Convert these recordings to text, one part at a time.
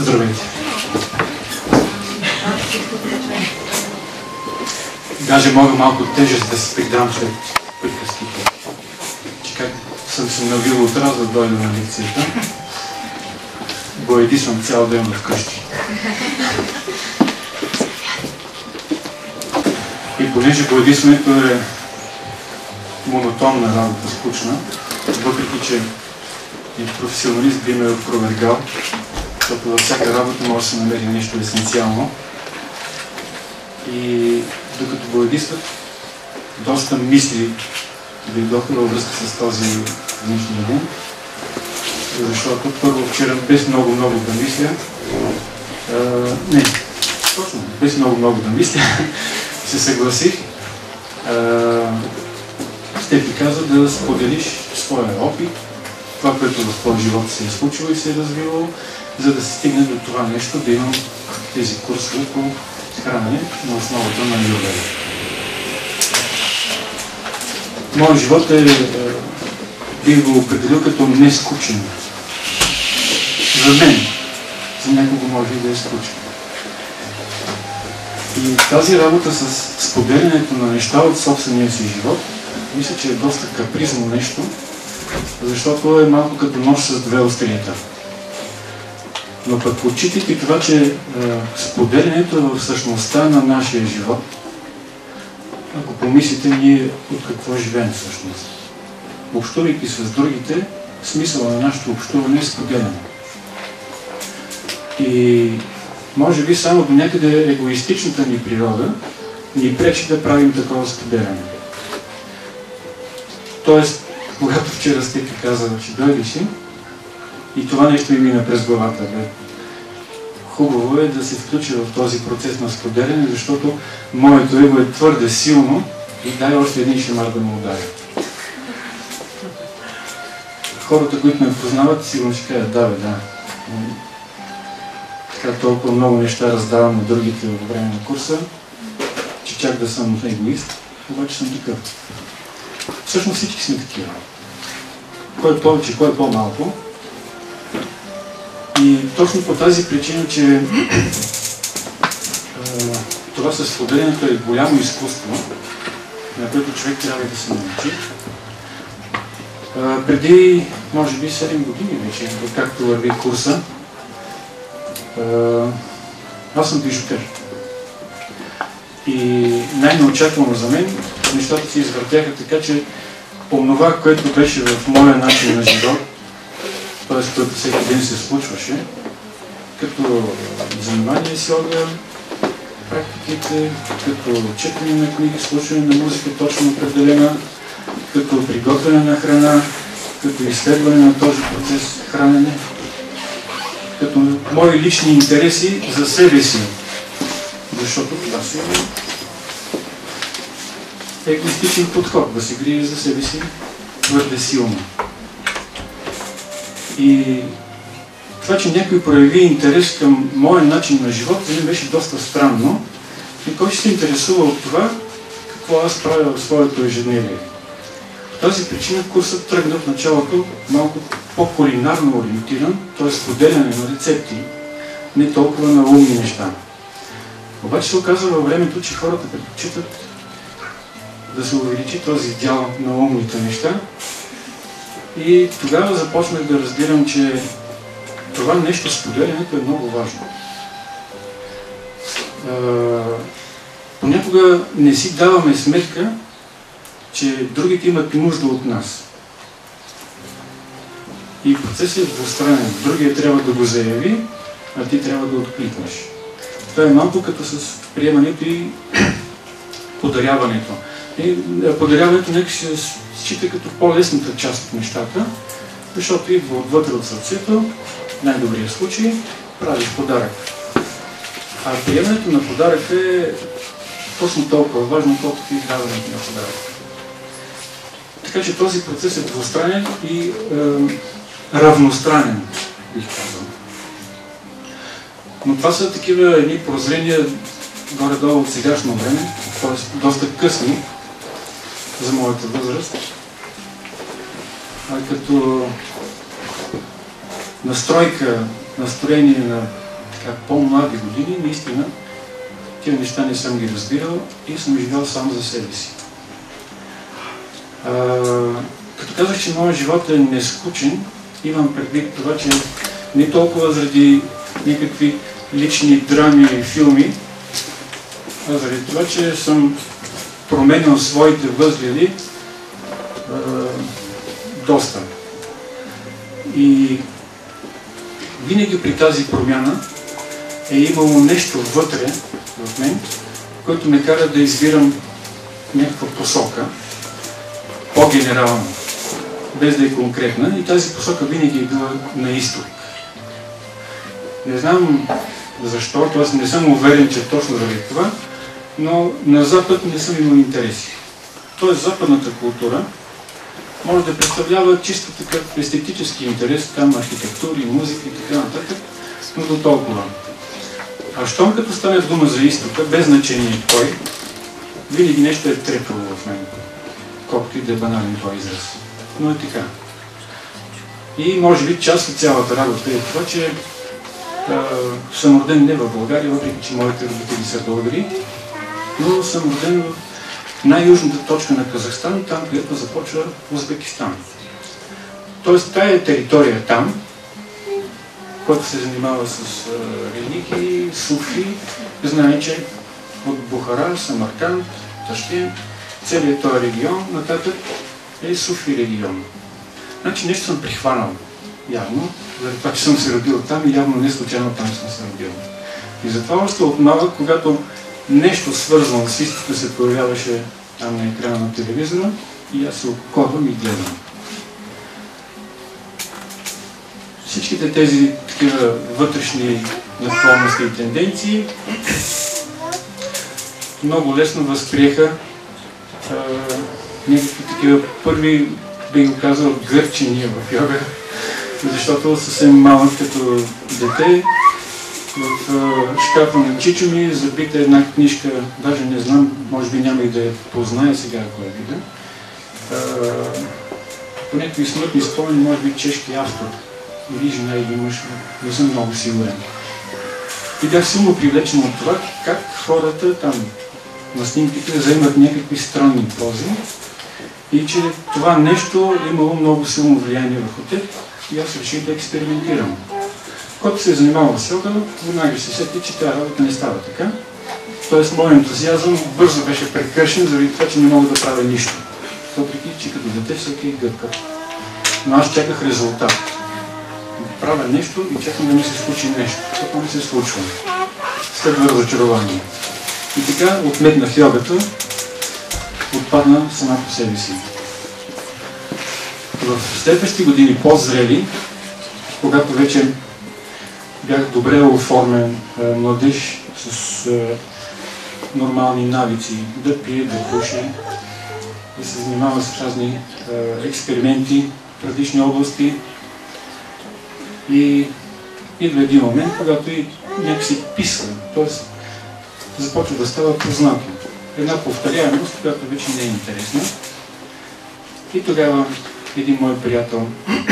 Здравейте! Даже мога малко тежест да се придам след приказките. Че как съм се навил от раз да дойда на лекцията. Боеди съм цял ден вкъщи. И понеже боядисването е монотонна работа, скучна, въпреки че и професионалист би ме опровергал, защото във всяка работа може да се намери нещо есенциално. И докато боядисват, доста мисли дойдоха във връзка с този днешния ден. Защото първо вчера без много да мисля, без много да мисля, се съгласих с теб ти каза да споделиш своя опит, това, което в твоя живот се е случило и се е развивало, за да се стигне до това нещо, да имам тези курсове по хранене на основата на аюрведа. Моят живот бих го определил като не скучен. За мен, за някого може да е скучен. И тази работа с споделянето на неща от собствения си живот, мисля, че е доста капризно нещо, защото е малко като нож с две острията. Но пък отчитайки това, че споделянето е в същността на нашия живот, ако помислите ние от какво живеем всъщност. Общувайки с другите, смисъла на нашето общуване е споделяне. И може би само до някъде егоистичната ни природа ни пречи да правим такова споделяне. Тоест, когато вчера Степи каза, че дойде си, и това нещо ми мина през главата. Хубаво е да се включи в този процес на споделяне, защото моето его е твърде силно и дай още един шамар да му ударя. Хората, които ме познават, сигурно ще кажат, да. Така толкова много неща раздавам на другите във време на курса, че чак да съм егоист, обаче съм такъв. Всъщност всички сме такива. Кой е повече, кой е по-малко. И точно по тази причина, че това със споделянето е голямо изкуство, на което човек трябва да се научи. Преди, може би, 7 години вече, както върви курса, аз съм бижутер. И най-неочаквано за мен, нещата се извъртяха така, че онова, което беше в моя начин на живот, т.е. което всеки ден се случваше, като занимание с йога, практиките, като четене на книги, слушане на музика точно определена, като приготвяне на храна, като изследване на този процес хранене, като мои лични интереси за себе си. Защото това си е егоистичен подход, да се грижи за себе си твърде силно. И това, че някой прояви интерес към моя начин на живот, за мен беше доста странно. И кой ще се интересува от това, какво аз правя в своето ежедневие. По тази причина курсът тръгна в началото малко по-кулинарно ориентиран, т.е. споделяне на рецепти, не толкова на умни неща. Обаче се оказва във времето, че хората предпочитат да се увеличи този дял на умните неща. И тогава започнах да разбирам, че това нещо, споделянето, е много важно. Понякога не си даваме сметка, че другите имат нужда от нас. И процесът е двустранен. Другия трябва да го заяви, а ти трябва да откликнеш. Това е малко като с приемането и подаряването. И подаряването нека се счита като по-лесната част от нещата, защото идва отвътре от сърцето, в най-добрия случай, правиш подарък. А приемането на подарък е точно толкова важно, колкото и даването на подарък. Така че този процес е двустранен и равностранен, бих казал. Но това са такива едни прозрения горе-долу от сегашно време, т.е. доста късни за моята възраст. Като настройка, настроение на по-млади години, наистина тия неща не съм ги разбирал и съм живял само за себе си. Като казах, че моят живот е нескучен, имам предвид това, че не толкова заради някакви лични драми и филми, а заради това, че съм променял своите възгледи доста. И винаги при тази промяна е имало нещо вътре в мен, което ме кара да избирам някаква посока, по-генерална, без да е конкретна, и тази посока винаги е била на изток. Не знам защо, т.е. не съм уверен, че точно заради това, но на Запад не съм имал интереси. Т.е. западната култура може да представлява чисто такъв естетически интерес, там архитектури, музика и така нататък, но до толкова. А щом като стане дума за изтока, без значение кой, винаги нещо е трепало в мен, колкото и да е банален този израз. Но е така. И може би част от цялата работа е това, че съм роден не в България, въпреки че моите родители са българи, но съм роден в най-южната точка на Казахстан, там, където започва Узбекистан. Тоест, тая територия там, който се занимава с религии, суфи, знае, че от Бухара, Самарканд, Ташкент, целият този регион, нататък е суфи регион. Значи нещо съм прихванал, явно, заради това, че съм се родил там и явно не случайно там съм се родил. И затова още от малък, когато нещо свързано с изтока се появяваше там на екрана на телевизора, и аз се окорвам и гледам. Всичките тези такива вътрешни наклонности и тенденции много лесно възприеха някакви такива първи, бих го казал, гърчения в йога, защото съвсем малък като дете в шкафа на чичо ми забита една книжка, даже не знам, може би няма и да я познае сега, ако я видя. По някакви смътни спомени, може би чешки автор, или жена, или мъж, не съм много сигурен. И бях силно привлечен от това, как хората там на снимките вземат някакви странни пози и че това нещо имало много силно влияние върху теб и аз реших да експериментирам. Когато се е занимавал с йога, веднага се сети, че тази работа не става така. Тоест, моят ентузиазъм бързо беше прекършен заради това, че не мога да правя нищо. Въпреки, че като дете всеки е гъвкав. Но аз чаках резултат. Правя нещо и чакам да ми се случи нещо. Това не се случва. Следва разочарование. И така отметнах йогата, отпадна сама по себе си. В следващите години, по-зрели, когато вече бях добре оформен младеж с нормални навици, да пие, да пуши, да се занимава с разни експерименти в различни области. И идва един момент, когато и някакси писва, т.е. започва да става познато. Една повторяемост, която вече не е интересна. И тогава един мой приятел,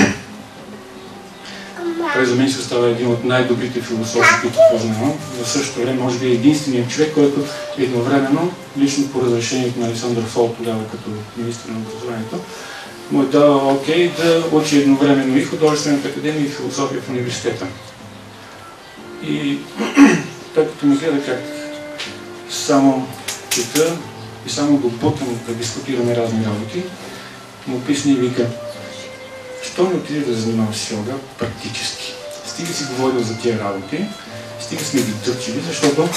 той за мен се става един от най-добрите философи, които познавам. В същото време може би е единственият човек, който едновременно, лично по разрешението на Александър Фол, тогава като министър на образованието, му е дал окей да учи едновременно и художествената академия и философия в университета. И той като ми гледа как само чета и само го бутам да дискутираме разни работи, му писне и вика: що не отиде да занимаваш с йога практически? Стига си говорил за тия работи, стига сме ги търчили, защото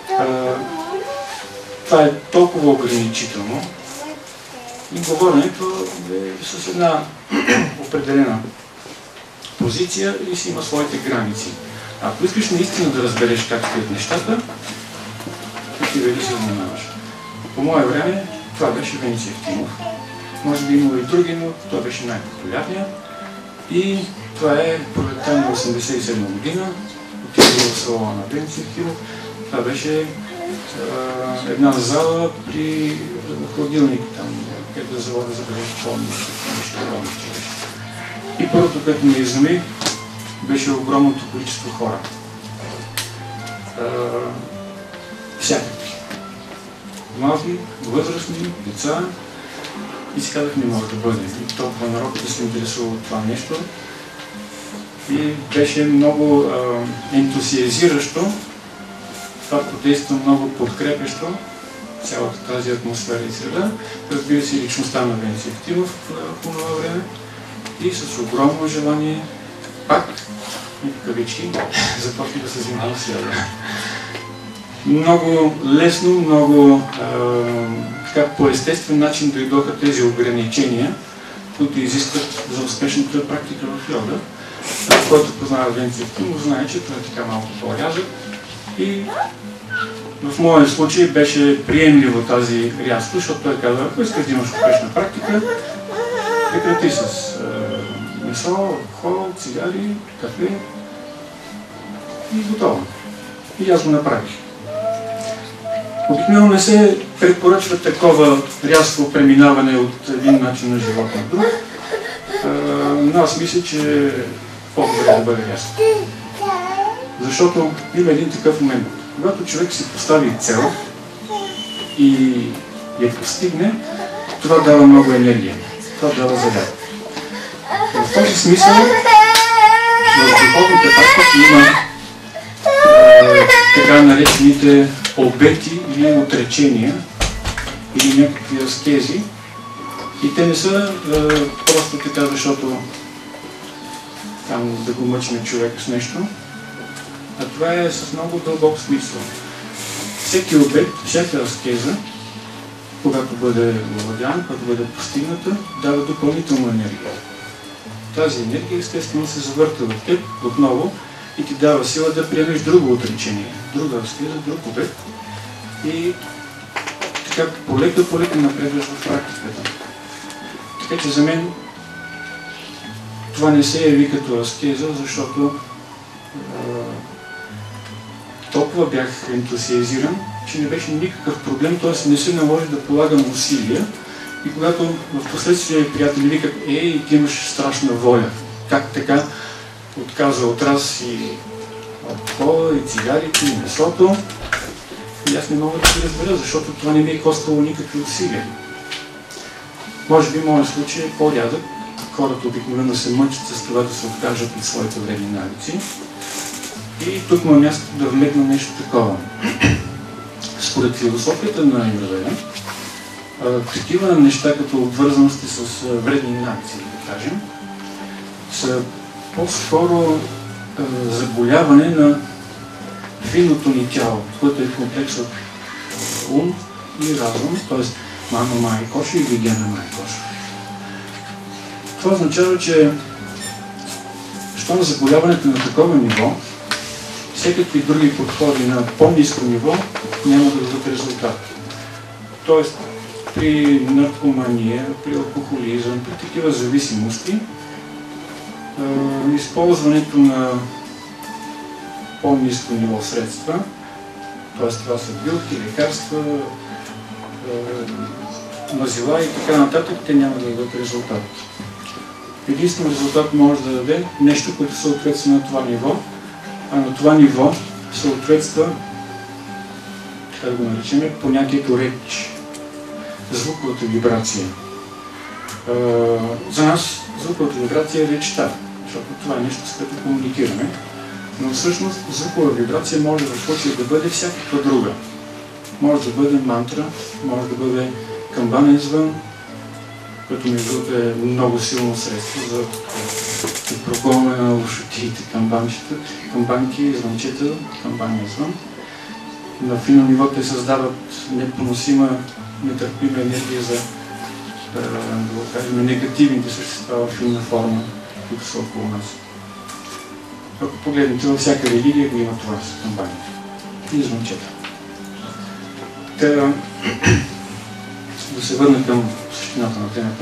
това е толкова ограничително и говоренето е с една определена позиция и си има своите граници. Ако искаш наистина да разбереш как стоят нещата, отивай да се занимаваш. По мое време това беше Венци Евтимов. Може би имало и други, но той беше най-популярният. И това е пролетта на 1987 година. Отидох в салона на Венци Евтимов. Това беше една зала при хладилник там, където да завода за бележителни неща. И първото, което ме изуми, беше огромното количество хора. всякакви. Млади, възрастни, деца. И си казах, не може да бъде. И толкова народ да се интересува от това нещо. И беше много ентусиазиращо. Това подейства много подкрепещо цялата тази атмосфера и среда. Разбира се, личността на Венци Евтимов по това време и с огромно желание пак, кавички, започна да се занимава с йога. Много лесно, много по естествен начин дойдоха тези ограничения, които изискват за успешната практика в йога. Който познава Венци Евтимов, знае, че това е така малко по-рязък. И в моя случай беше приемливо тази рязко, защото той казва, ако искаш да имаш успешна практика, прекрати с месо, алкохол, цигари, кафе и готово. И аз го направих. Обикновено не се препоръчва такова рязко преминаване от един начин на живот на друг, но аз мисля, че е по-добре да бъде рязко. Защото има един такъв момент. Когато човек си постави цел и я постигне, това дава много енергия. Това дава заряд. В този смисъл, в духовните практики има така наречените обети или отречения, или някакви аскези. И те не са просто така, защото там да го мъчне човек с нещо, а това е с много дълбок смисъл. Всеки обет, всяка аскеза, когато бъде овладян, когато бъде постигната, дава допълнителна енергия. Тази енергия естествено се завърта в теб отново и ти дава сила да приемеш друго отречение, друга аскеза, друг обет и така полека напредваш в практиката. Така че за мен това не се яви като аскеза, защото толкова бях ентусиазиран, че не беше никакъв проблем, т.е. не се наложи да полагам усилия. И когато в последствие приятели викат, ей, ти имаш страшна воля, как така отказа от раз и алкохола, и цигарите, и месото, и аз не мога да се разбера, защото това не ми е коствало никакви усилия. Може би моят случай е по-рядък. Хората обикновено се мъчат с това да се откажат от своите вредни навици. И тук му е място да вмегна нещо такова. Според философията на аюрведа, такива неща като обвързаности с вредни навици, да кажем, са по-скоро заболяване на финното ни тяло, което е комплекс от ум и разум, т.е. мана май коша и вигена май коша. Това означава, че щом заболяването на такова ниво, всякакви други подходи на по-ниско ниво няма да дадат резултат. Тоест, при наркомания, при алкохолизъм, при такива зависимости, използването на по-ниско ниво средства, т.е. това са билки, лекарства, мазила и така нататък, те няма да дадат резултат. Единствено резултат може да даде нещо, което съответства на това ниво, а на това ниво съответства, така да го наречем, понятието реч, звуковата вибрация. За нас звуковата вибрация е речта, защото това е нещо, с което комуникираме, но всъщност звукова вибрация може в случая да бъде всякаква друга. Може да бъде мантра, може да бъде камбанен звън, което между другото е много силно средство за прогонване на ушотиите, камбанки, звънчета, камбания звън. На финно ниво те създават непоносима, нетърпима енергия за, да го кажем, негативните същества в финна форма, които са около нас. Ако погледнете, във всяка религия го има това с камбаните и звънчета. Да се върна към същината на темата.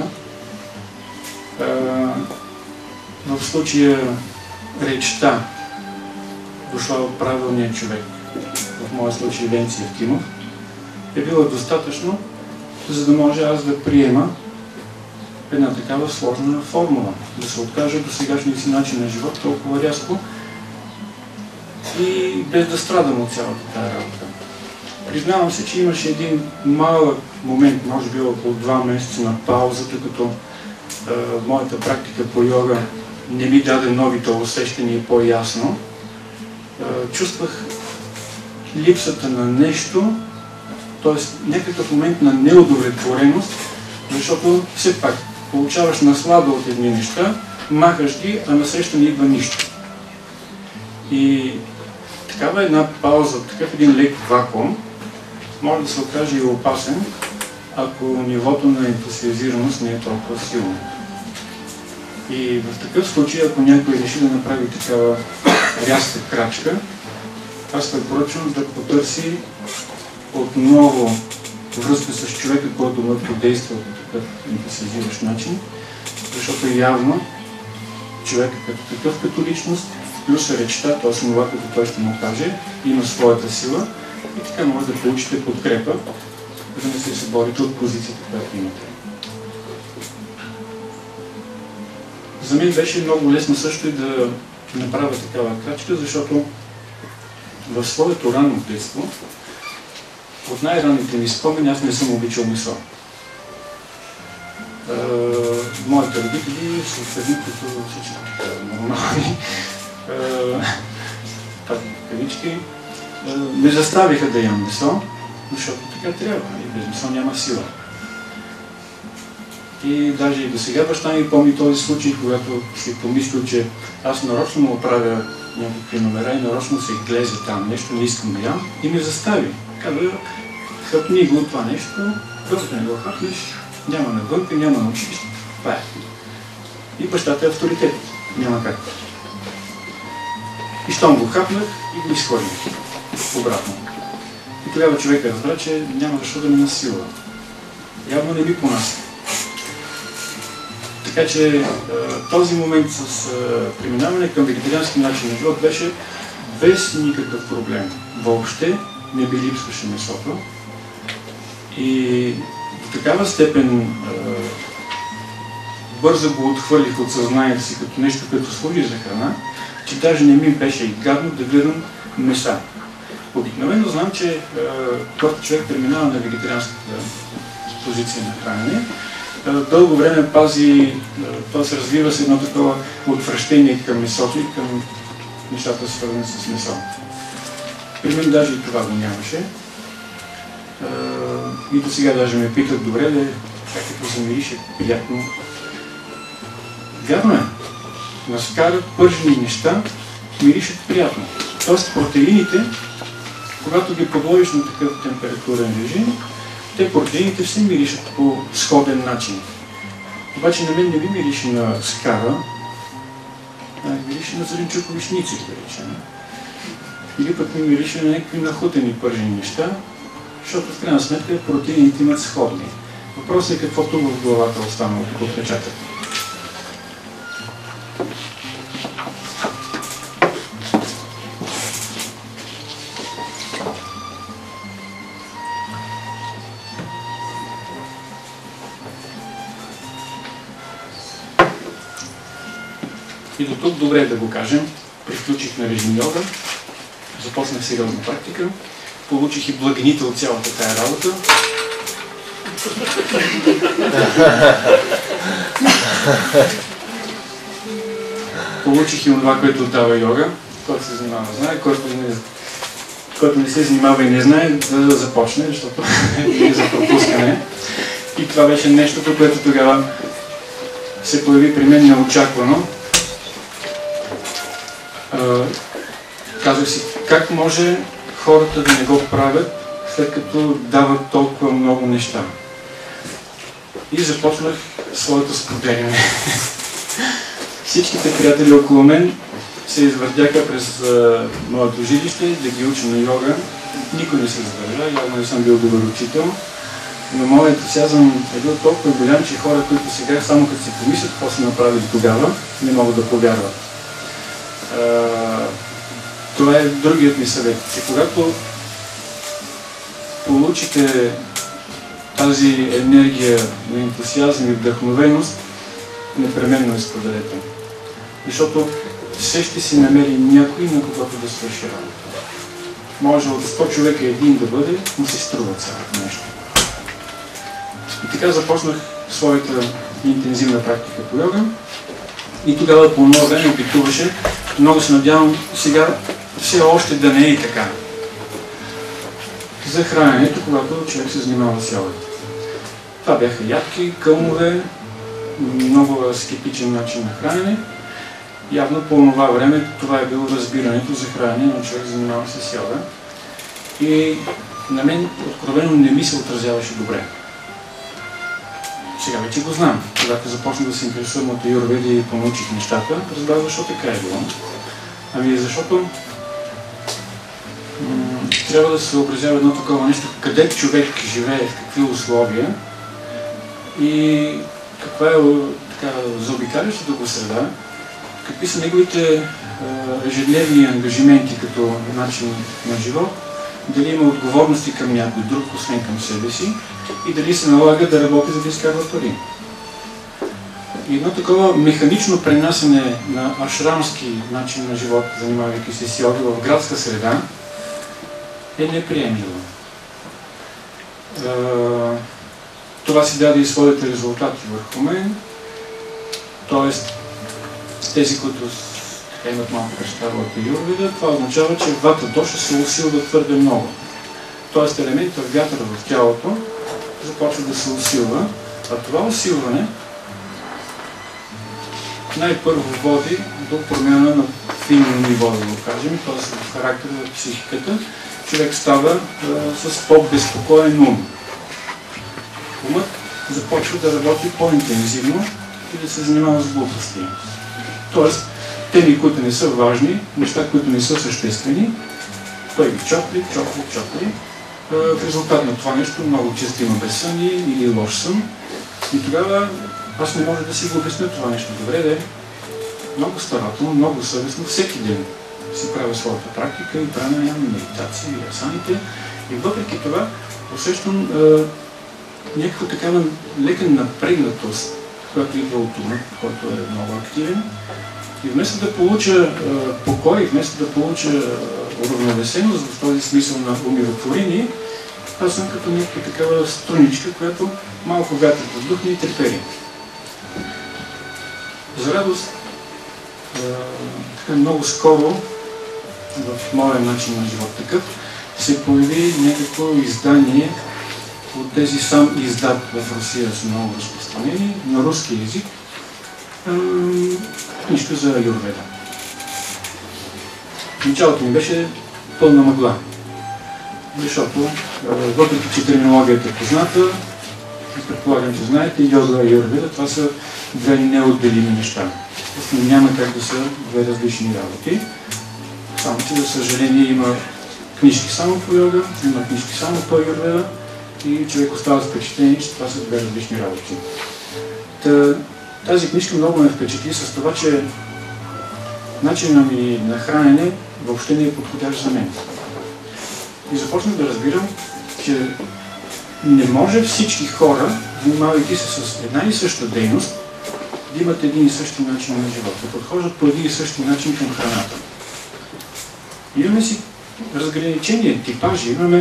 В случая речта дошла от правилния човек, в моя случай Венци Евтимов, е била достатъчно, за да може аз да приема една такава сложна формула, да се откажа до сегашния си начин на живот толкова рязко и без да страдам от цялата тази работа. Признавам се, че имаше един малък момент, може би около 2 месеца на пауза, тъй като моята практика по йога не ми даде новите усещания по-ясно. Чувствах липсата на нещо, т.е. някакъв момент на неудовлетвореност, защото все пак получаваш наслада от едни неща, махаш ги, а насреща не идва нищо. И такава една пауза, такъв един лек вакуум, може да се окаже и опасен, ако нивото на ентусиазираност не е толкова силно. И в такъв случай, ако някой реши да направи такава рязка крачка, аз препоръчвам да потърси отново връзка с човека, който му подейства по такъв ентусиазиращ начин, защото явно човекът като личност, плюс речта, т.е. това, като той ще му каже, има своята сила и така може да получите подкрепа, за да не се борите от позицията, която имате. За мен беше много лесно също и да направя такава крачка, защото в своето ранно детство, от най-ранните ми спомени, аз не съм обичал месо. Моите родители са едни, които всички нормални, кавички, ме заставиха да ям месо, защото така трябва, и без месо няма сила. И даже и до сега баща ми помни този случай, когато си помислил, че аз нарочно му оправя някакви номера и нарочно се глезе там нещо, не искам да ям, и ме застави. Казва, хъпни го това нещо, просто не го хъпнеш, няма навънка, няма на училище. Това е. И бащата е авторитет. Няма как. И щом го хапнах и го изхвърлих обратно. И тогава човека разбра, че няма защо да ме насилва. Явно не ми понася. Така че този момент с преминаване към вегетариански начин на живот беше без никакъв проблем. Въобще не би липсваше месото. И до такава степен бързо го отхвърлих от съзнанието си като нещо, като служи за храна, че даже не ми беше и гадно да гледам меса. Обикновено знам, че когато човек преминава на вегетарианската позиция на хранене, дълго време пази, т.е. развива се едно такова отвращение към месото и към нещата, свързани с месо. При мен даже и това го нямаше. И до сега даже ме питат, добре ли, как като се мирише приятно. Вярно е, на скара пържени неща миришат приятно. Тоест протеините, когато ги подложиш на такъв температурен режим, те протеините все миришат по сходен начин. Обаче на мен не ви мирише на скара, а мирише на зеленчуковичници, да речем. Или пък ми мирише на някакви нахутени пържени неща, защото в крайна сметка протеините имат сходни. Въпросът е каквото в главата останало като отпечатък. И до тук добре да го кажем. Приключих на режим йога, започнах сериозна практика, получих и благините от цялата тая работа. Получих и това, което дава йога, който се занимава знае, който не се занимава и не знае да започне, защото е за пропускане. И това беше нещото, което тогава се появи при мен неочаквано. Казах си, как може хората да не го правят, след като дават толкова много неща. И започнах своето споделяне. Всичките приятели около мен се извъртяха през моето жилище да ги уча на йога. Никой не се задържа, явно не съм бил добър учител. Но моят ентусиазъм е бил толкова голям, че хора, които сега само като си помислят какво са направили тогава, не могат да повярват. Това е другият ми съвет, че когато получите тази енергия на ентусиазъм и вдъхновеност, непременно я споделете. Защото все ще си намери някой, на когото да свърши работа. Може от 100 човека един да бъде, но си струва цялото нещо. И така започнах своята интензивна практика по йога. И тогава по много време опитуваше. Много се надявам сега все още да не е така. За храненето, когато човек се занимава с йогата. Това бяха ядки, кълмове, много скептичен начин на хранене. Явно по това време това е било разбирането за хранене на човек, занимава се с йога. И на мен откровено не ми се отразяваше добре. Сега вече го знам. Когато започнах да се интересувам от аюрведа и понаучих нещата, разбрах защо така е било. Ами защото трябва да се съобразява едно такова нещо, къде човек живее, в какви условия и каква е така заобикалящата го среда, какви са неговите ежедневни ангажименти като начин на живот, дали има отговорности към някой друг, освен към себе си, и дали се налага да работи, за да изкарва пари. И едно такова механично пренасене на ашрамски начин на живот, занимавайки се с йога в градска среда, е неприемливо. Това си даде и своите резултати върху мен. Тоест, тези, които имат малко представа от аюрведа, това означава, че вата доша се усилва твърде много. Тоест, елементът вятъра в тялото започва да се усилва, а това усилване най-първо води до промяна на финно ниво, да го кажем, т.е. в характера, в психиката. Човек става с по-безпокоен ум. Умът започва да работи по-интензивно и да се занимава с глупости. Тоест, теми, които не са важни, неща, които не са съществени, той ги чопли. В резултат на това нещо много често има безсъние или лош сън. И тогава аз не мога да си го обясня това нещо. Добре, да е много старателно, много съвестно, всеки ден си правя своята практика и пранаям, медитация и асаните. И въпреки това усещам някаква такава лека напрегнатост, която идва от ума, който е много активен. И вместо да получа покой, вместо да получа уравновесеност в този смисъл на умиротворение, аз съм като някаква такава струничка, която малко вятър въздухне и трепери. За радост, много скоро в моя начин на живот такъв се появи някакво издание от тези сам издат в Русия с много разпространени на руски език, книжка за аюрведа. Началото ми беше пълна мъгла, защото въпреки че терминологията е позната, предполагам, че знаете, йога и аюрведа, това са две неотделими неща. Просто няма как да са две различни работи. Само че, за съжаление, има книжки само по йога, има книжки само по аюрведа и човек остава с впечатление, че това са две различни работи. Тази книжка много ме впечатли с това, че начинът ми на хранене въобще не е подходящ за мен. И започнах да разбирам, че не може всички хора, занимавайки се с една и съща дейност, да имат един и същи начин на живот, да подхождат по един и същи начин към храната. Имаме си разграничение, типажи, имаме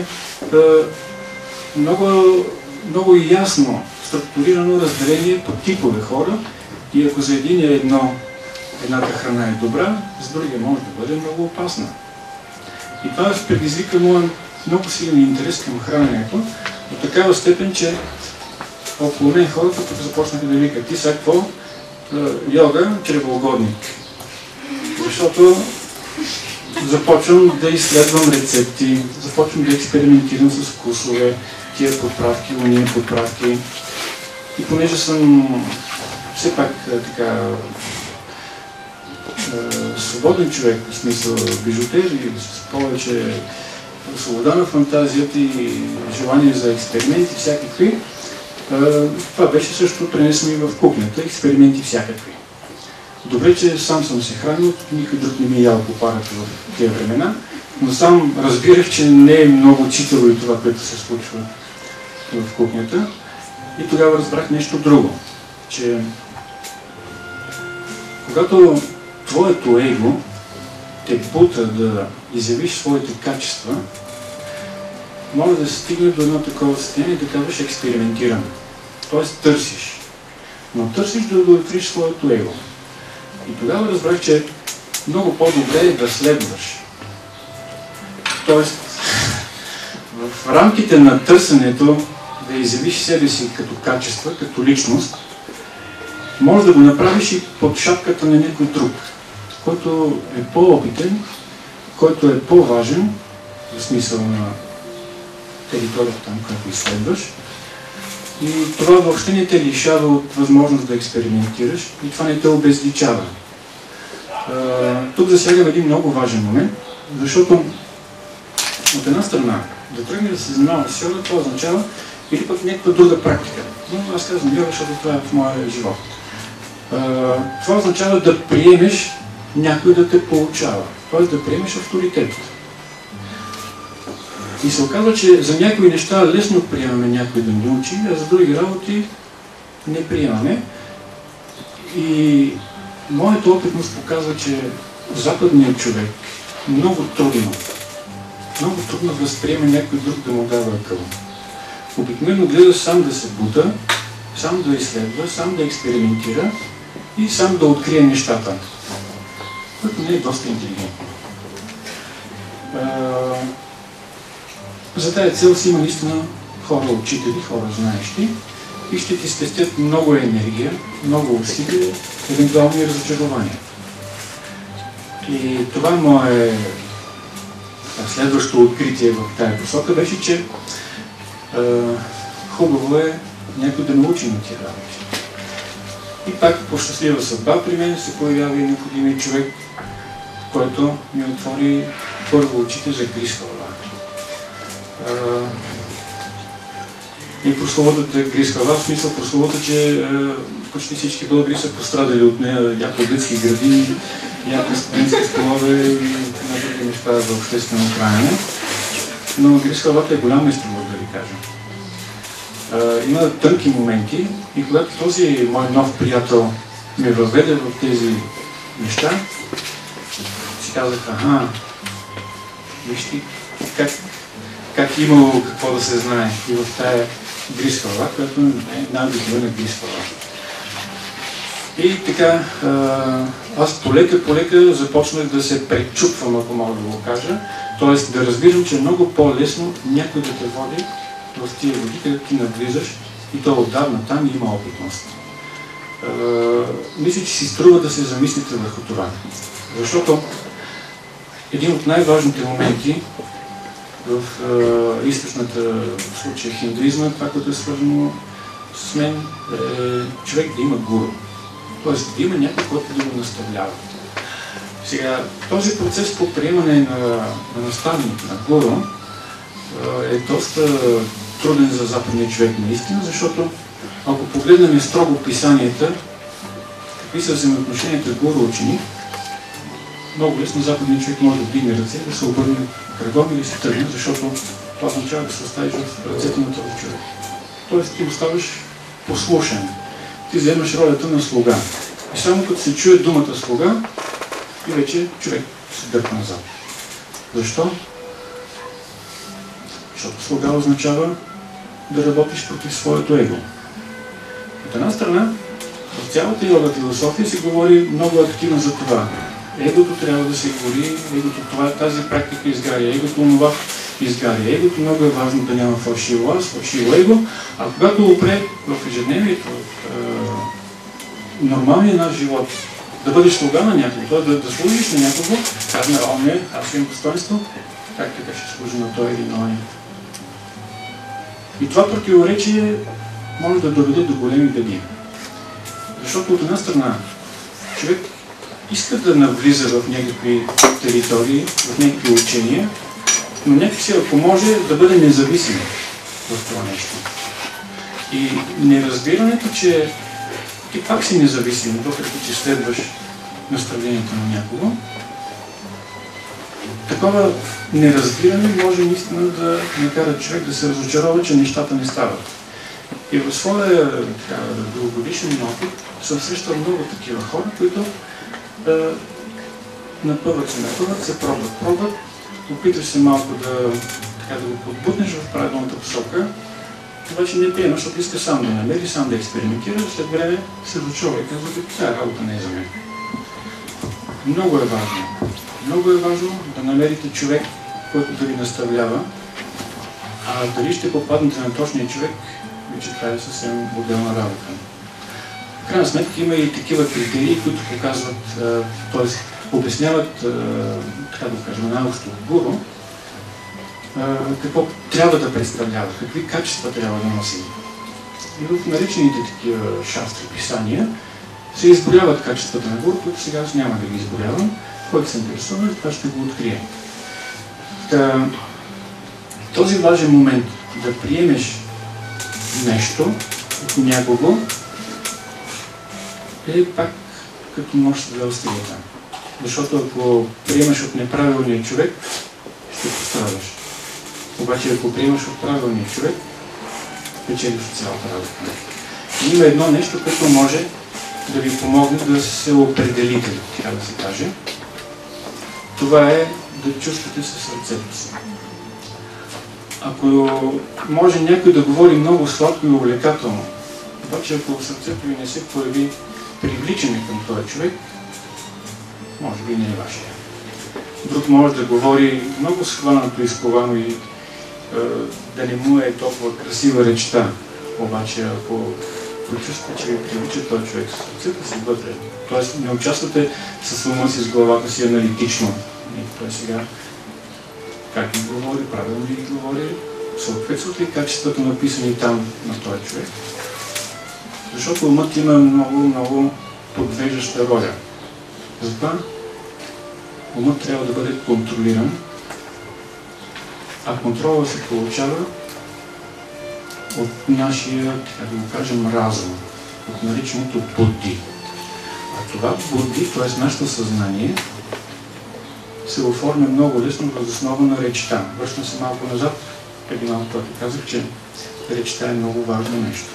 много ясно структурирано разделение по типове хора и ако за един е едната храна е добра, за другия може да бъде много опасна. И това предизвика моят много силен интерес към храненето до такава степен, че около мен хората тук започнаха да викат: ти сега какво? Йога, чревоугодник. Защото започвам да изследвам рецепти, започвам да експериментирам с вкусове, тия подправки, уния подправки. И понеже съм все пак така свободен човек, в смисъл бижутер и с повече свобода на фантазията и желание за експерименти всякакви, това беше също пренесено и в кухнята, експерименти всякакви. Добре, че сам съм се хранил, никой друг не ми е ял по парата в тези времена, но сам разбирах, че не е много учително и това, което се случва в кухнята. И тогава разбрах нещо друго, че когато твоето его те бута да изявиш своите качества, може да се стигне до едно такова състояние, да казваш експериментирам. Тоест търсиш. Но търсиш да удовлетвориш своето его. И тогава разбрах, че много по-добре е да следваш. Тоест, в рамките на търсенето да изявиш себе си като качество, като личност, може да го направиш и под шапката на някой друг, който е по-опитен, който е по-важен, в смисъл на територията там, която изследваш. И това въобще не те лишава от възможност да експериментираш и това не те обезличава. Тук засягам един много важен момент, защото от една страна да тръгне да се занимава с йога, това означава или пък някаква друга практика. Но аз казвам йога, защото това е в моя живот. Това означава да приемеш някой да те получава, т.е. да приемеш авторитет. И се оказва, че за някои неща лесно приемаме някой да ни учи, а за други работи не приемаме. И моят опитност показва, че западният човек много трудно възприема някой друг да му дава акъл. Обикновено гледа сам да се бута, сам да изследва, сам да експериментира и сам да открие нещата, което не е доста интелигентно. За тази цел си има наистина хора учители, хора знаещи и ще ти спестят много енергия, много усилия, евентуално и разочарования. И това мое следващо откритие в тази посока беше, че хубаво е някой да научи на тия работи. И пак по щастлива съдба при мен се появява и необходимият човек, който ми отвори първо очите за Грисхвала. И прословутата Грисхвала, в смисъл прословута, че почти всички българи са пострадали от нея, някои детски градини, някои студентски столове и на други неща за обществено хранене. Но Грисхвалата е голям инструмент, да ви кажа. Има тънки моменти и когато този мой нов приятел ме въведе в тези неща, си казах, вижте как имало какво да се знае и в тая Грисхвала, която е най-обикновена Грисхвала. И така, аз полека започнах да се пречупвам, ако мога да го кажа, т.е. да разбирам, че е много по-лесно някой да те води в тия води, където ти навлизаш и то отдавна там има опитност. Мисля, че си струва да се замислите върху това. Защото един от най-важните моменти в източната, в случая хиндуизма, това, което е свързано с мен, е човек да има гуру. Тоест да има някой, който да го наставлява. Сега, този процес по приемане на наставник, на гуру, е доста труден за западния човек наистина, защото ако погледнем строго писанията, какви са взаимоотношенията гуру-ученик, много лесно западният човек може да вдигне ръце, да се обърне кръгом или се тръгне, защото това означава да се оставиш в ръцете на този човек. Тоест ти оставаш послушен. Ти вземаш ролята на слуга. И само като се чуе думата слуга, и вече човек се дърпа назад. Защо? Защото слуга означава да работиш против своето его. От една страна, в цялата йога философия се говори много активно за това. Егото трябва да се гори, егото това, тази практика изгаря, егото онова изгаря. Егото много е важно да няма фалшиво аз, фалшиво его, а когато опре в ежедневието, в нормалния наш живот, да бъдеш слуга на някого, да служиш на някого, казваме, не, аз имам достоинство, как така ще служи на той или на оня. И това противоречие може да доведе до големи беди. Защото от една страна човек иска да навлиза в някакви територии, в някакви учения, но някакси, ако може, да бъде независим в това нещо. И неразбирането, че ти пак си независим, въпреки че следваш наставлението на някого, такова неразбиране може наистина да накара човек да се разочарова, че нещата не стават. И в своя дългогодишен опит съм срещал много такива хора, които напъват се, пробват, опитваш се малко да го подбутнеш в правилната посока, обаче не приема, защото иска сам да намери, сам да експериментира, след време се разочарова и казва, че тази работа не е за мен. Много е важно да намерите човек, който да ви наставлява, а дали ще попаднете на точния човек, вече това е съвсем отделна работа. В крайна сметка има и такива критерии, които показват, т.е. обясняват, така да кажем, научно гуру, какво трябва да представлява, какви качества трябва да носи. И в наречените такива шастри писания се изборяват качествата на гуру, които сега аз няма да ги изборявам, който се интересува, това ще го открие. Този важен момент да приемеш нещо от някого е пак като нож с две острията. Защото ако приемаш от неправилния човек, ще пострадаш. Обаче ако приемаш от правилния човек, печелиш от цялата работа. И има едно нещо, което може да ви помогне да се определите, така да се каже. Това е да чувствате със сърцето си. Ако може някой да говори много сладко и увлекателно, обаче ако в сърцето ви не се появи привличане към този човек, може би не е вашия. Друг може да говори много схванато, изковано и да не му е толкова красива речта. Обаче ако почувствате, че ви привлича този човек с сърцето си вътре, т.е. не участвате с ума си, с главата си аналитично. И той сега как ги говори, правилно ги говори, съответстват ли качеството написани там на този човек. Защото умът има много подвеждаща роля. Затова умът трябва да бъде контролиран, а контрола се получава от нашия, така да го кажем, разум, от наричаното будди. А това будди, т.е. нашето съзнание, се оформя много лесно въз основа на речта. Връщам се малко назад, преди малко това казах, че речта е много важно нещо.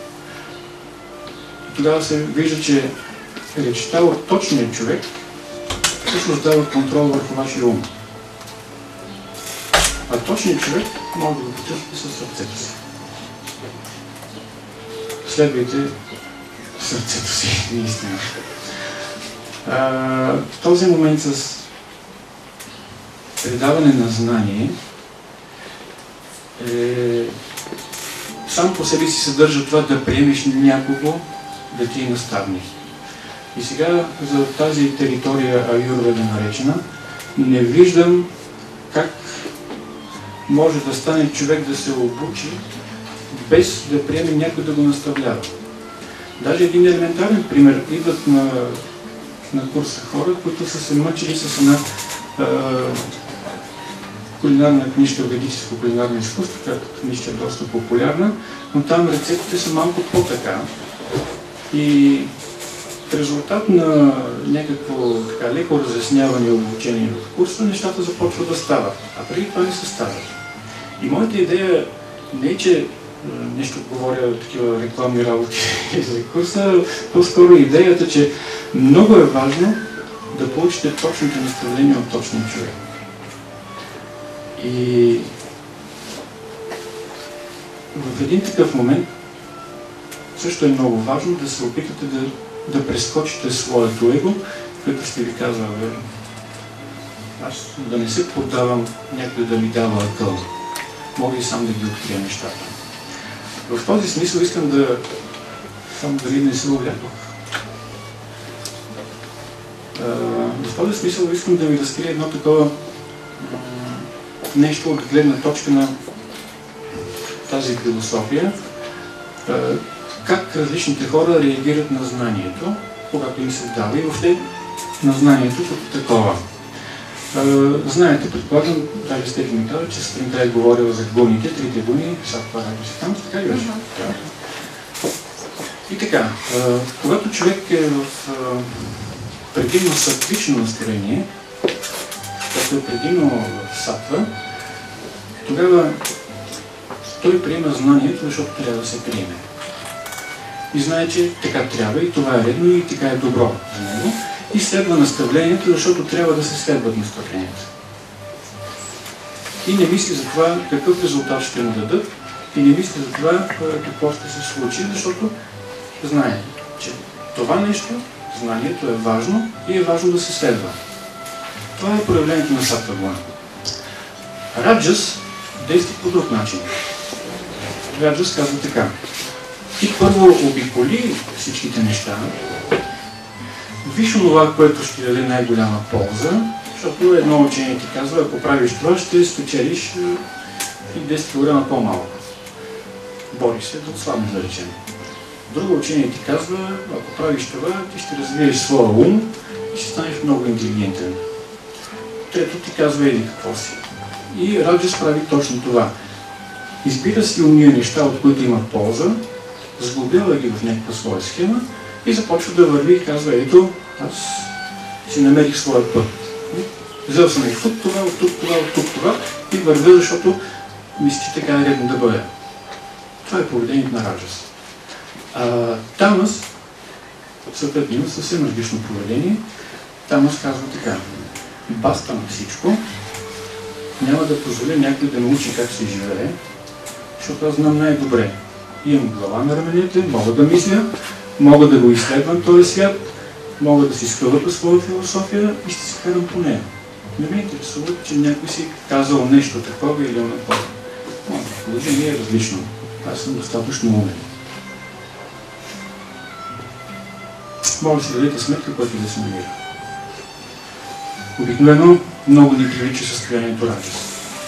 И тогава се вижда, че речта от точния човек всъщност дава контрол върху вашия ум. А точният човек може да го почувствате със сърцето си. Следвайте сърцето си, наистина. В този момент с предаване на знание сам по себе си съдържа това да приемеш някого да ти е наставник. И сега за тази територия аюрведа наречена, не виждам как може да стане човек да се обучи без да приеме някой да го наставлява. Даже един елементарен пример. Идват на курса хора, които са се мъчили с една кулинарна книжка, ведическо кулинарно изкуство, която книжка е доста популярна, но там рецептите са малко по-така. И в резултат на някакво леко разясняване и обучение в курса, нещата започват да стават, а преди това не се стават. И моята идея не е, че нещо говоря такива рекламни работи за курса, по-скоро идеята, че много е важно да получите точните наставления от точния човек. И в един такъв момент също е много важно да се опитате да прескочите своето его, което ще ви казва, аз да не се поддавам някой да ми дава акъл. Мога и сам да ги открия нещата. В този смисъл искам да... Само дали не се увлякох. В този смисъл искам да ви разкрия едно такова нещо от гледна точка на тази философия. Как различните хора реагират на знанието, когато им се дава и въобще на знанието като такова. Знаете, предполагам, даже Стефи ми каза, че сутринта е говорила за гуните, трите гуни, сатва, там, така ли беше? И така, когато човек е в предимно сатвично настроение, като е предимно в сатва, тогава той приема знанието, защото трябва да се приеме. И знае, че така трябва и това е редно и така е добро за него. и следва наставлението, защото трябва да се следват наставленията. И не мисли за това какъв резултат ще му дадат, и не мисли за това какво ще се случи, защото знае, че това нещо, знанието е важно и е важно да се следва. Това е проявлението на саттва-гуна. Раджас действа по друг начин. Раджас казва така: ти първо обиколи всичките неща, виж това, което ще даде най-голяма полза, защото едно учение ти казва, ако правиш това, ще спечелиш и 10 кг по-малко. Бори се да отслабнеш, да речем. Друго учение ти казва, ако правиш това, ти ще развиеш своя ум и ще станеш много интелигентен. Трето ти казва, еди какво си. И Раджас прави точно това. Избира си уния неща, от които има полза, сглобява ги в някаква своя схема и започва да върви и казва, ето, аз си намерих своя път. Взел съм и от това, от тук това, от тук това и вървя, защото мисли, че така е редно да бъде. Това е поведението на Раджас. Тамас, съответно, има съвсем различно поведение. Тамас казва така: баста на всичко, няма да позволя някой да научи как се живее, защото аз знам най-добре. Имам глава на раменете, мога да мисля, мога да го изследвам този свят, мога да си скълъпя своя философия и ще се карам по нея. Не ме интересува, че някой си казал нещо такова или онакова. Положение е различно. Аз съм достатъчно умен. Може да си дадете сметка, който да се намира. Обикновено много ни прилича състоянието Раджас.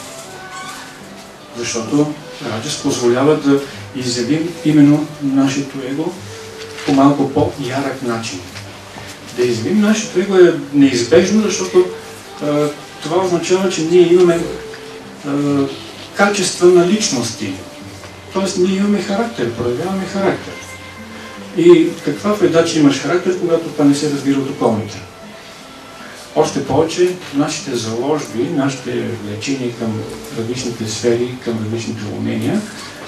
Защото Раджас позволява да изявим именно нашето его по малко по-ярък начин. Да изявим нашето его е неизбежно, защото това означава, че ние имаме качества на личности. Тоест ние имаме характер, проявяваме характер. И каква вреда, че имаш характер, когато това не се разбира от околните? Още повече, нашите заложби, нашите влечения към различните сфери, към различните умения,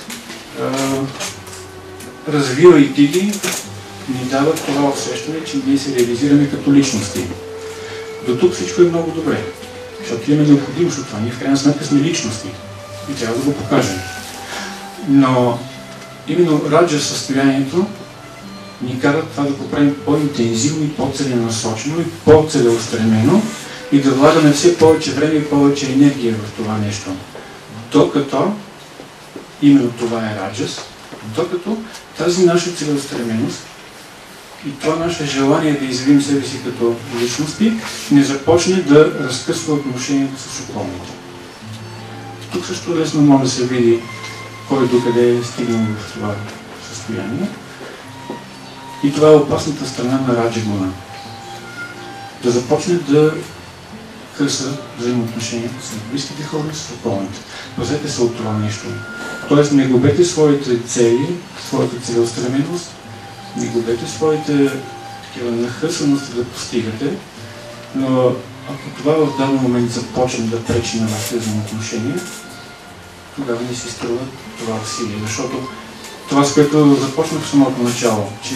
развивайки ги, ни дават това усещане, че ние се реализираме като личности. До тук всичко е много добре, защото имаме необходимост от това. Ние в крайна сметка сме личности и трябва да го покажем. Но именно Раджас състоянието ни кара това да го правим по-интензивно и по-целенасочено и по-целеустремено и да влагаме все повече време и повече енергия в това нещо. Докато, именно това е Раджас, докато тази наша целеустременост и това наше желание да изявим себе си като личности не започне да разкъсва отношението с околните. Тук също лесно може да се види кой докъде е стигнал в това състояние. И това е опасната страна на Раджа-гуна. Да започне да къса взаимоотношенията с близките хора и с околните. Пазете се от това нещо. Тоест не губете своите цели, своята целеустременост, не губете своите такива нахъсаности да постигате, но ако това в даден момент започне да пречи на вашите взаимоотношения, тогава не си струва това усилие, защото това, с което започнах в самото начало, че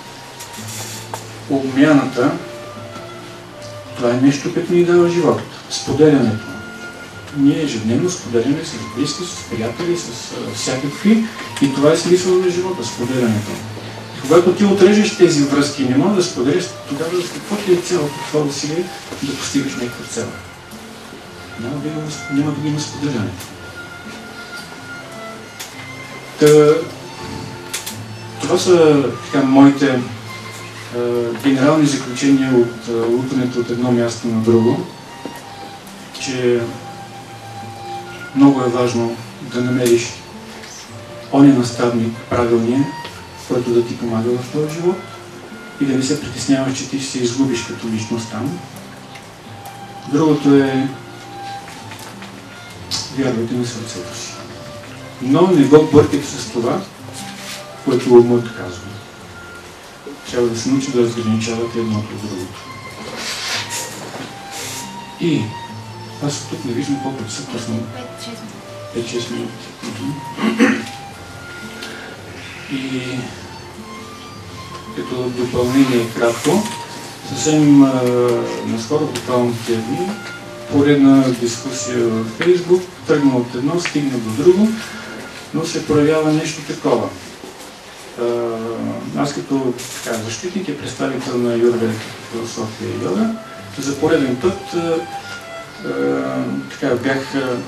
обмяната, това е нещо, което ни дава живот. Споделянето. Ние ежедневно споделяме с близки, с приятели, с всякакви и това е смисъл на живота, споделянето. И когато ти отрежеш тези връзки и не можеш да споделиш, тогава какво ти е цялото това усилие да постигаш някаква цел? Няма да има споделянето. Това са така моите генерални заключения от лутането от едно място на друго, че много е важно да намериш оня наставник правилния, който да ти помага в този живот и да не се притесняваш, че ти ще се изгубиш като личност там. Другото е вярвайте на сърцето си. Но не го бъркайте с това, което умът казва. Трябва да се научи да разграничавате едното от другото. И аз тук не виждам колко са точно 5-6 минути. И като допълнение кратко, Съвсем наскоро, буквално тези дни, поредна дискусия в Фейсбук, тръгна от едно, стигна до друго, но се проявява нещо такова. Аз като защитник и представител на аюрведата философия и йога, за пореден път бях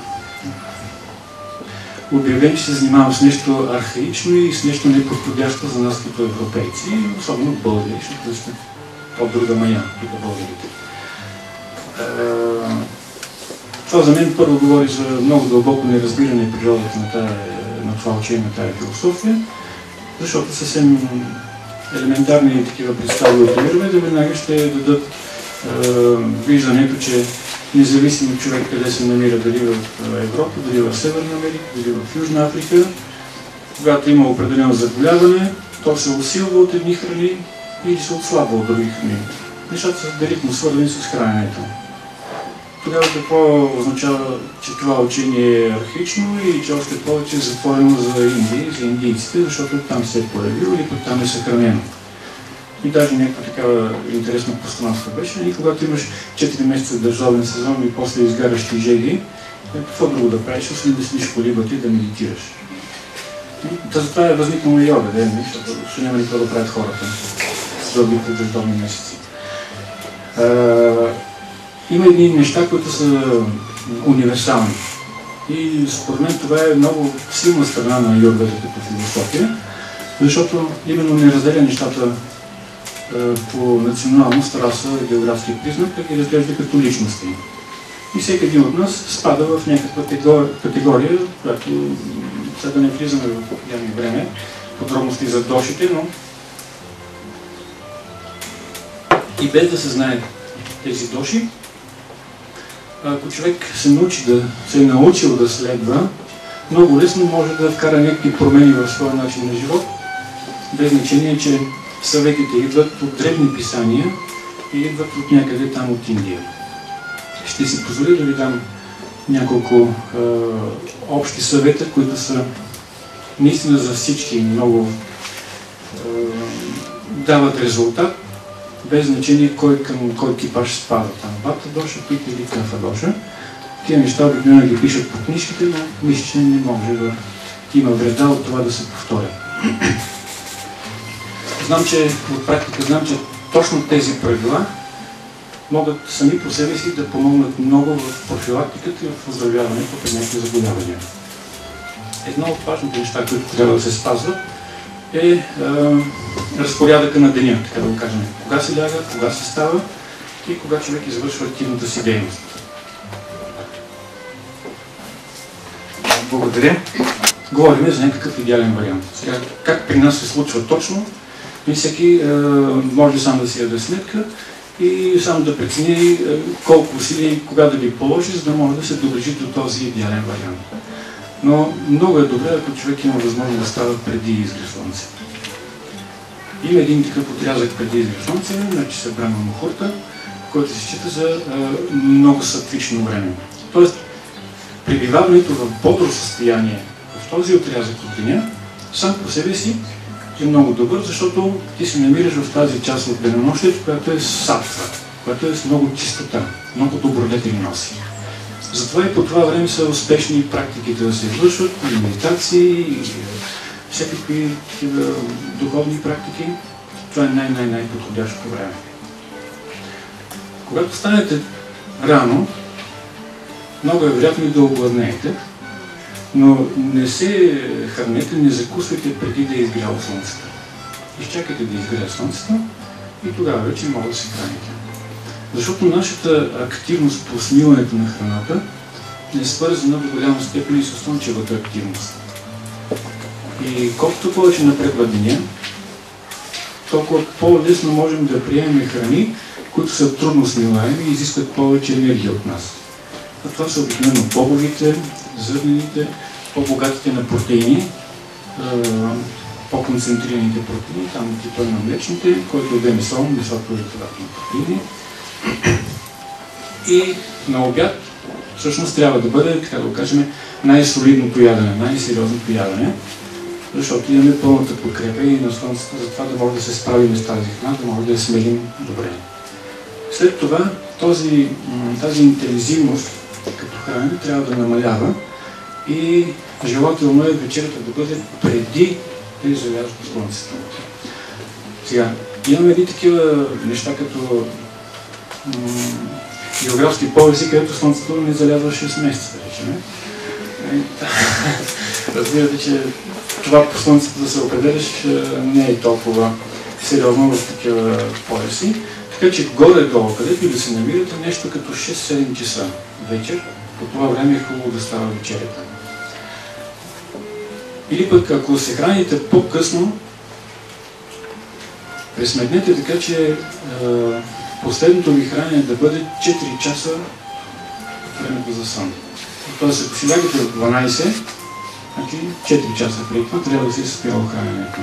обявен, че се занимавам с нещо архаично и с нещо неподходящо за нас като европейци, особено българи, защото сте по-друга мая, тук българите. Това за мен първо говори за много дълбоко неразбиране природата на това учение, на тази философия, защото съвсем елементарни такива представи от аюрведа веднага ще дадат виждането, че независимо човек къде се намира, дали в Европа, дали в Северна Америка, дали в Южна Африка, когато има определено заболяване, то се усилва от едни храни или се отслабва от други храни. Нещата са директно свързани с храненето. Тогава какво означава, че това учение е архаично и че още повече е затворено за Индия, за индийците, защото там се е появило или пък там е съхранено. И даже някаква такава интересна постановка беше. И когато имаш 4 месеца държавен сезон и после изгарящи жеги, какво друго да правиш, освен да седиш по либата и да медитираш. Затова е възникнала йога, защото ще няма никога да правят хората с дългите държавни месеци. Има едни неща, които са универсални. И според мен това е много силна страна на аюрведата като философия, защото именно не разделя нещата по националност, раса, географски признак, да ги разглежда като личности. И всеки един от нас спада в някаква категория, която сега да не влизаме в явно време, подробности за дошите, но и без да се знае тези доши, ако човек се е научил да следва, много лесно може да вкара някакви промени в своя начин на живот, без значение, че съветите идват от древни писания и идват от някъде там от Индия. Ще си позволя да ви дам няколко общи съвета, които са наистина за всички много дават резултат, без значение кой към кой екипаж спада там. Вата доша, пита или кафа доша. Тия неща обикновено ги пишат по книжките, но мисля, че не може да има вреда от това да се повторя. От практика знам, че точно тези правила могат сами по себе си да помогнат много в профилактиката и в оздравяването от някакви заболявания. Едно от важните неща, които трябва да се спазват, е разпорядъка на деня, така да го кажем. Кога се ляга, кога се става и кога човек извършва активната си дейност. Благодаря. Говорим за някакъв идеален вариант. Сега, как при нас се случва точно, и всеки може сам да си яде сметка и само да прецени колко усилия и кога да ги положи, за да може да се доближи до този идеален вариант. Но много е добре, ако човек има възможност да става преди изгрев слънце. Има един такъв отрязък преди изгрев слънце, значи се Брахма Мухурта, който се счита за много сатвично време. Тоест, пребиваването в бодро състояние в този отрязък от деня, сам по себе си е много добър, защото ти се намираш в тази част от денонощието, която е сатва, която е с много чистота, много добродетели носи. Затова и по това време са успешни практиките да се извършват, и медитации, и всякакви такива духовни практики. Това е най-подходящото време. Когато станете рано, много е вероятно и да огладнеете, но не се хранете, не закусвайте преди да е изгряло слънцето. Изчакайте да изгрее слънцето и тогава вече може да се храните. Защото нашата активност по смилането на храната е свързана до голяма степен и с слънчевата активност. И колкото повече напредва деня, толкова по-лесно можем да приемем храни, които са трудно смилаеми и изискват повече енергия от нас. А това са обикновено бобовите, зърнените, по-богатите на протеини, по-концентрираните протеини, там типа на млечните, който е демесол, високопроизводителни протеини. И на обяд всъщност трябва да бъде, така да го кажем, най-солидното ядене, най-сериозното ядене, защото имаме пълната подкрепа и на слънцето за това да може да се справим с тази храна, да може да я смелим добре. След това тази интензивност като хранене трябва да намалява и желателно е вечерята да бъде преди да излязва слънцето. Сега, имаме едни такива неща като географски повеси, където слънцето не залязва 6 месеца, да речем. Разбирате, че това по слънцето да се определяш не е толкова сериозно в такива пояси. Така че горе-долу, където и да се намирате, нещо като 6-7 часа вечер, по това време е хубаво да става вечерята. Или пък ако се храните по-късно, пресметнете така, че последното ви хранене да бъде 4 часа от времето за сън. Тоест, ако си лягате в 12, значи 4 часа преди това трябва да се съспирало храненето.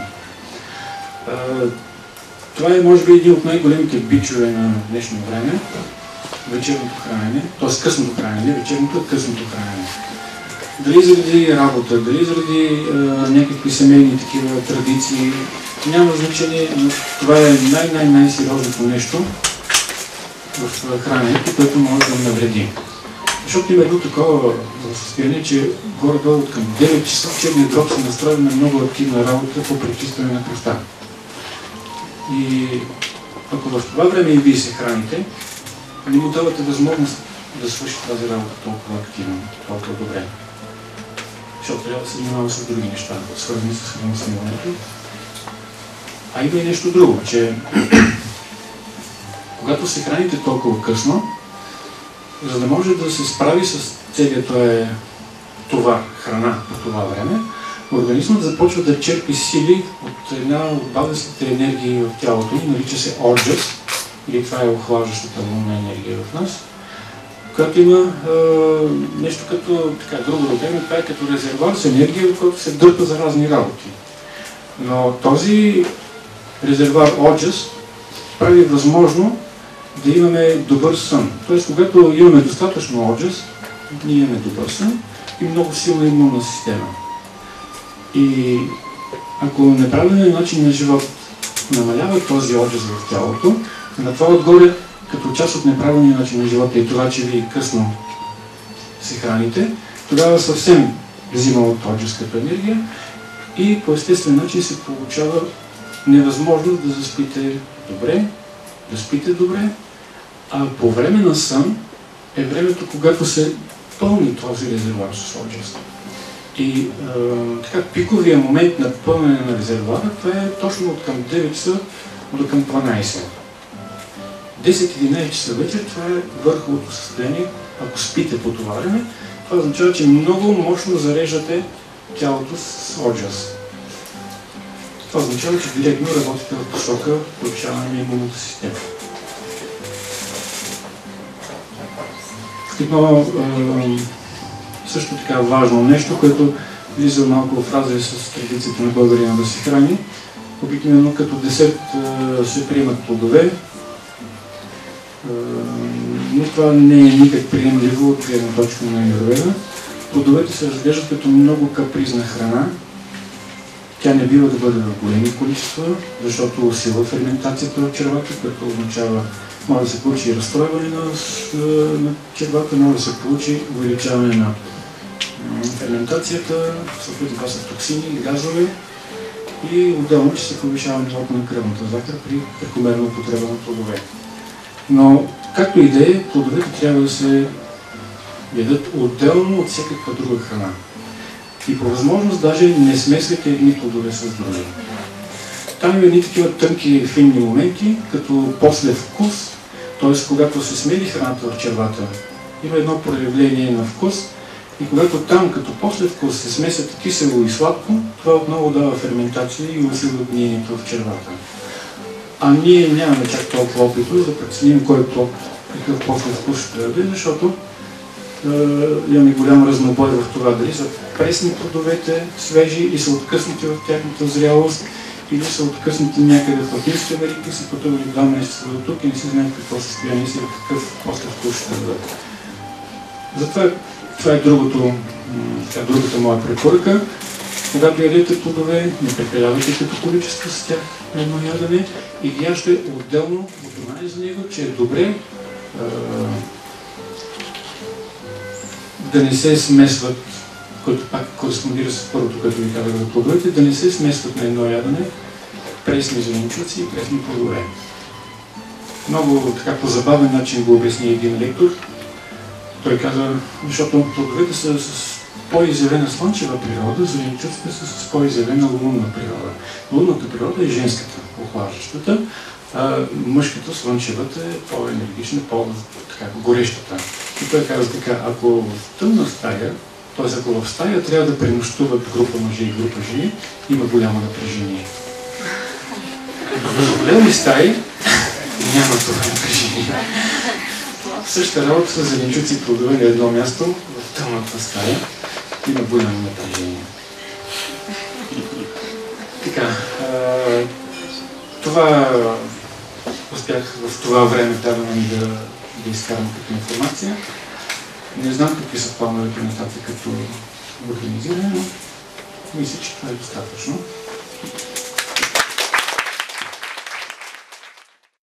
Това е, може би, един от най-големите бичове на днешно време. Вечерното хранене, т.е. късното хранене, вечерното е късното хранене. Дали заради работа, дали заради някакви семейни такива традиции, няма значение, но това е най-сериозното нещо в храненето, което може да навреди. Защото има едно такова състояние, че горе-долу от към 9 часа черният дроб се настрои на много активна работа по пречистване на кръвта. И ако в това време и вие се храните, не му давате възможност да свърши тази работа толкова активно, толкова добре. Защото трябва да се занимава с други неща, свързани с храносмилането. А има и нещо друго, че когато се храните толкова късно, за да може да се справи с целият това храна по това време, организмът започва да черпи сили от една от базисните енергии в тялото ни, нарича се оджас, или това е охлаждащата лунна енергия в нас, която има нещо като, друго родено, това е като резервуар с енергия, в който се дърпа за разни работи. Но този резервуар оджас прави възможно да имаме добър сън. Тоест, когато имаме достатъчно оджас, ние имаме добър сън и много силна имунна система. И ако неправилният начин на живот намалява този оджас в тялото, на това отгоре, като част от неправилния начин на живота и това, че вие късно се храните, тогава съвсем взима от оджас като енергия и по естествен начин се получава невъзможност да заспите добре, да спите добре, а по време на сън е времето, когато се пълни този резервуар с оджас. И пиковия момент на пълнене на резервуара, това е точно от към 9 часа до към 12. 10-11 часа вечер, това е върховото състояние, ако спите по това време, това означава, че много мощно зареждате тялото с оджас. Това означава, че директно работите в посока повишаване на имунната система. Едно също така важно нещо, което влиза малко в разрез с традицията на българина да се храни. Обикновено като десерт се приемат плодове, но това не е никак приемливо от гледна точка на аюрведа. Плодовете се разглеждат като много капризна храна. Тя не бива да бъде в големи количества, защото усилва ферментацията в червата, което означава, може да се получи разстройване на червата, може да се получи увеличаване на ферментацията, съответно това са токсини или газове и отделно, че се повишава нивото на кръвната захар при прекомерна употреба на плодове. Но, както и да е, плодовете трябва да се ядат отделно от всякаква друга храна. И по възможност даже не смесвайте едни плодове с други. Там има едни такива тънки, финни моменти, като после вкус, т.е. когато се смели храната в червата, има едно проявление на вкус и когато там, като после вкус, се смесят кисело и сладко, това отново дава ферментация и усилва гниенето в червата. А ние нямаме чак толкова опитност да преценим кой плод, какъв после вкус ще даде, защото имаме голям разнобой в това дали са пресни плодовете, свежи и са откъснати в тяхната зрялост, или са откъснати някъде в Латинска Америка и са пътували 2 месеца до тук и не си знаят какво състояние си и какъв после вкус ще дадат. Затова това е другата моя препоръка. Когато ядете плодове, не прекалявайте като количество с тях на едно ядене и ги яжте отделно от това за него, че е добре да не се смесват, който пак кореспондира с първото, което ви казах за плодовете, да не се смесват на едно ядене пресни зеленчуци и пресни плодове. Много така по забавен начин го обясни един лектор. Той каза, защото плодовете са с по-изявена слънчева природа, зеленчуците са с по-изявена лунна природа. Лунната природа е женската, охлаждащата, а мъжката, слънчевата е по-енергична, по-горещата. И той каза така, ако в тъмна стая, т.е. ако в стая трябва да пренощуват група мъже и група жени, има голямо напрежение. В големи стаи няма това напрежение. Същата работа с зеленчуци и плодове на едно място, в тъмната стая, има голямо напрежение. Така, това успях в това време да изкарам като информация. Не знам какви са плановете на нещата като организиране, но мисля, че това е достатъчно.